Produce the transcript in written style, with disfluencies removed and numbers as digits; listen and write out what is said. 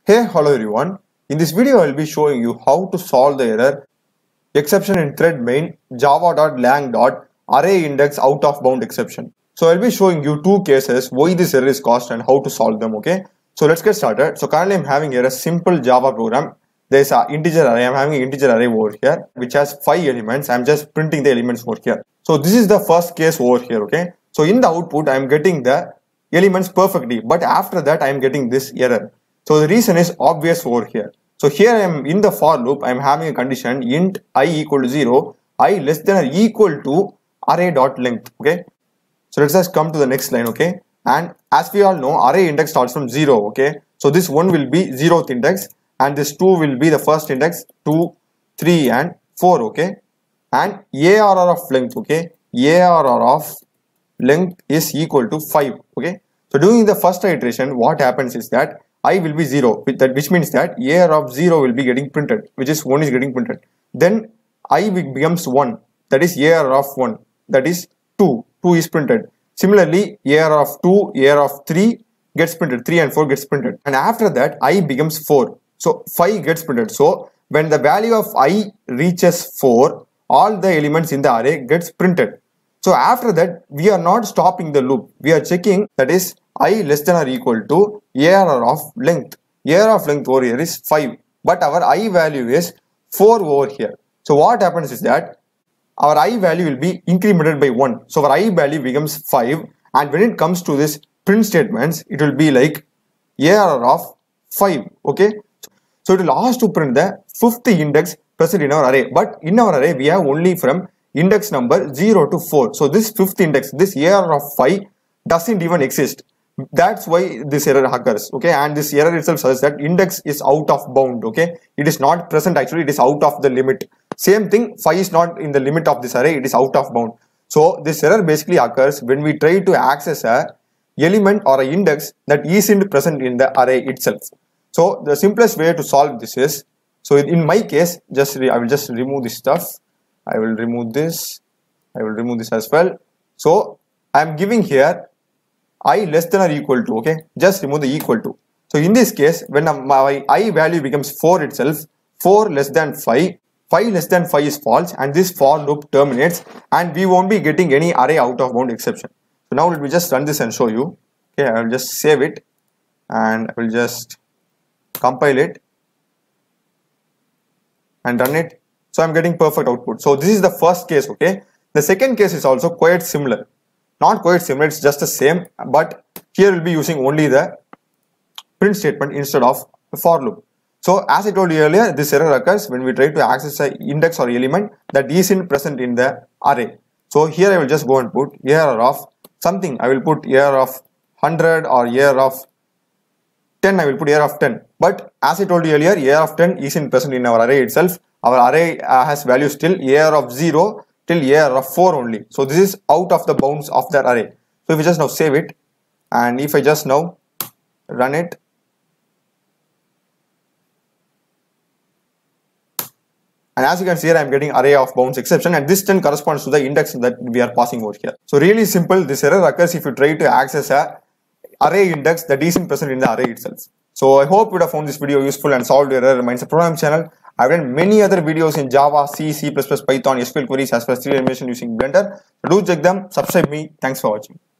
Hey, hello everyone. In this video, I will be showing you how to solve the error exception in thread main java.lang.ArrayIndexOutOfBoundsException. So I'll be showing you two cases why this error is caused and how to solve them. Okay. So let's get started. So currently I'm having here a simple Java program. There's an integer array. I'm having an integer array over here which has 5 elements. I'm just printing the elements over here. So this is the first case over here. Okay. So in the output, I'm getting the elements perfectly, but after that I'm getting this error. So the reason is obvious over here. So here I am in the for loop, I am having a condition int I equal to 0, I less than or equal to array.length. Okay. So let's just come to the next line. Okay. And as we all know, array index starts from 0. Okay. So this one will be 0th index and this 2 will be the first index, 2, 3 and 4. Okay. And ARR of length. Okay. ARR of length is equal to 5. Okay. So during the first iteration, what happens is that I will be 0, which means that AR of 0 will be getting printed, which is 1 is getting printed. Then I becomes 1, that is AR of 1, that is 2 is printed. Similarly, AR of 2, AR of 3 gets printed, 3 and 4 gets printed. And after that, I becomes 4. So 5 gets printed. So when the value of I reaches 4, all the elements in the array gets printed. So after that, we are not stopping the loop. We are checking, that is I less than or equal to ARR of length. ARR of length over here is 5, but our I value is 4 over here. So what happens is that our I value will be incremented by 1. So our I value becomes 5, and when it comes to this print statements, it will be like ARR of 5. Okay. So it will ask to print the 5th index present in our array, but in our array we have only from index number 0 to 4. So this 5th index, this ARR of 5 doesn't even exist. That's why this error occurs. Okay, and this error itself says that index is out of bound. Okay, it is not present, actually it is out of the limit. Same thing, 5 is not in the limit of this array, it is out of bound. So this error basically occurs when we try to access a element or an index that isn't present in the array itself. So the simplest way to solve this is, so in my case, I will just remove this stuff. I will remove this. I will remove this as well. So I am giving here I less than or equal to. Okay, just remove the equal to. So in this case, when my I value becomes 4 itself, 4 less than 5, 5 less than 5 is false, and this for loop terminates, and we won't be getting any array out of bound exception. So now let me just run this and show you. Okay, I will just save it and I will just compile it and run it. So I'm getting perfect output. So this is the first case. Okay, the second case is also quite similar. Not quite similar, it's just the same, but here we'll be using only the print statement instead of the for loop. So as I told you earlier, this error occurs when we try to access an index or element that isn't present in the array. So here I will just go and put ARR of something. I will put ARR of 100 or ARR of 10. I will put ARR of 10. But as I told you earlier, ARR of 10 isn't present in our array itself. Our array has values till ARR of 0 till ARR of 4 only. So this is out of the bounds of that array. So if we just now save it, and if I just now run it, and as you can see here, I am getting array of bounds exception, and this 10 corresponds to the index that we are passing over here. So really simple, this error occurs if you try to access a array index that isn't present in the array itself. So I hope you would have found this video useful and solved your error. Remains a program channel. I've done many other videos in Java, C, C++, Python, SQL queries as well as 3D animation using Blender. So do check them, subscribe me. Thanks for watching.